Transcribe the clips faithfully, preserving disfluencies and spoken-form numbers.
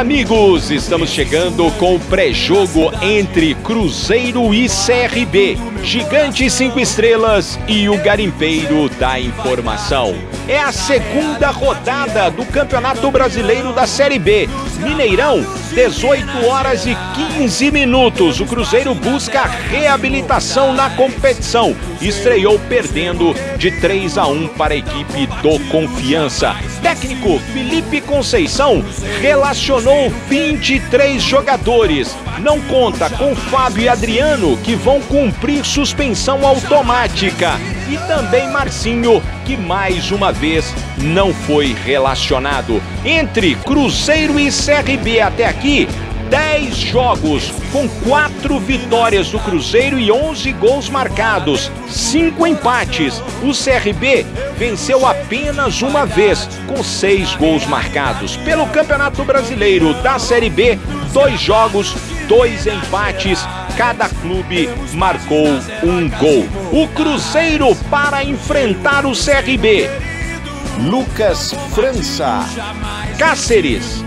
amigos, estamos chegando com o pré-jogo entre Cruzeiro e C R B, Gigante cinco estrelas e o Garimpeiro da Informação. É a segunda rodada do Campeonato Brasileiro da Série B. Mineirão, dezoito horas e quinze minutos. O Cruzeiro busca reabilitação na competição. Estreou perdendo de três a um para a equipe do Confiança. Técnico Felipe Conceição relacionou vinte e três jogadores. Não conta com Fábio e Adriano, que vão cumprir suspensão automática. E também Marcinho, que mais uma vez não foi relacionado. Entre Cruzeiro e C R B até aqui, dez jogos, com quatro vitórias do Cruzeiro e onze gols marcados, cinco empates. O C R B venceu apenas uma vez, com seis gols marcados. Pelo Campeonato Brasileiro da Série B, dois jogos, dois empates, cada clube marcou um gol. O Cruzeiro para enfrentar o C R B: Lucas França, Cáceres,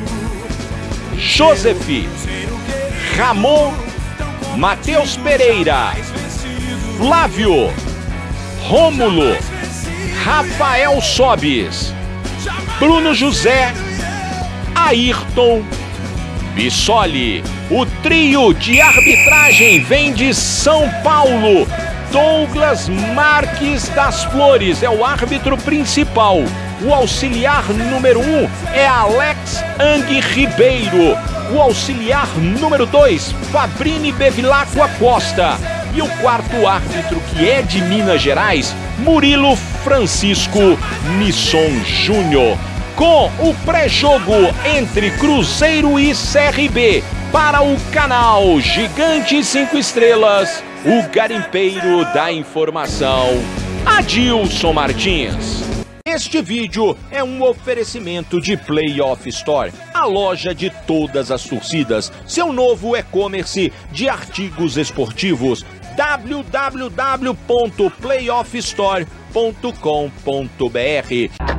Joseph, Ramon, Matheus Pereira, Flávio, Rômulo, Rafael Sobis, Bruno José, Ayrton, Bissoli. O trio de arbitragem vem de São Paulo. Douglas Marques das Flores é o árbitro principal. O auxiliar número um é Alex Ang Ribeiro. O auxiliar número dois, Fabrini Bevilacqua Costa. E o quarto árbitro, que é de Minas Gerais, Murilo Francisco Nisson Júnior. Com o pré-jogo entre Cruzeiro e C R B, para o canal Gigante cinco estrelas, o Garimpeiro da Informação, Adilson Martins. Este vídeo é um oferecimento de Playoff Store, a loja de todas as torcidas, seu novo e-commerce de artigos esportivos, w w w ponto playoff store ponto com ponto b r.